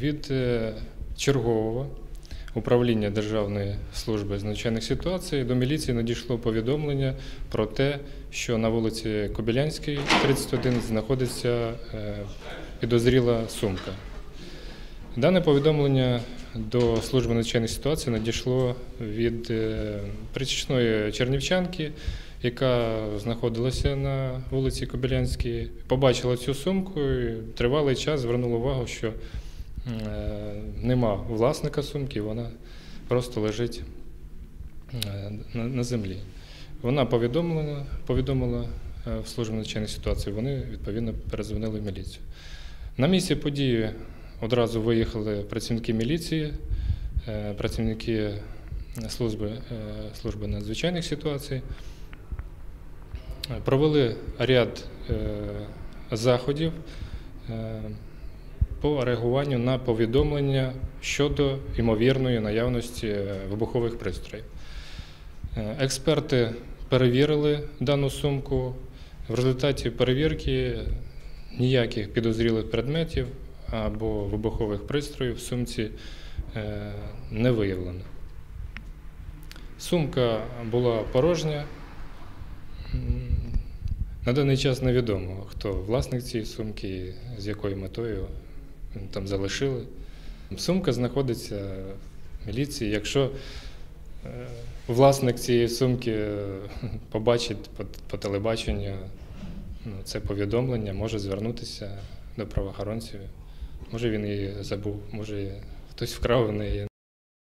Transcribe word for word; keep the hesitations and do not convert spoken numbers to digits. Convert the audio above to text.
Від чергового управління Державної служби з надзвичайних ситуацій до міліції надійшло повідомлення про те, що на вулиці Кобилянській, тридцять один, знаходиться підозріла сумка. Дане повідомлення до служби надзвичайних ситуацій надійшло від пересічної чернівчанки, яка знаходилася на вулиці Кобилянській, побачила цю сумку і тривалий час звернула увагу, що нема власника сумки, вона просто лежить на землі. Вона повідомила, повідомила в службу надзвичайних ситуацій, вони відповідно передзвонили в міліцію. На місці події одразу виїхали працівники міліції, працівники служби, служби надзвичайних ситуацій, провели ряд заходів по реагуванню на повідомлення щодо ймовірної наявності вибухових пристроїв. Експерти перевірили дану сумку. В результаті перевірки ніяких підозрілих предметів або вибухових пристроїв в сумці не виявлено. Сумка була порожня. На даний час невідомо, хто власник цієї сумки, з якою метою там залишили. Сумка знаходиться в міліції. Якщо власник цієї сумки побачить по, по телебаченню ну, це повідомлення, може звернутися до правоохоронців. Може він її забув, може хтось вкрав у неї.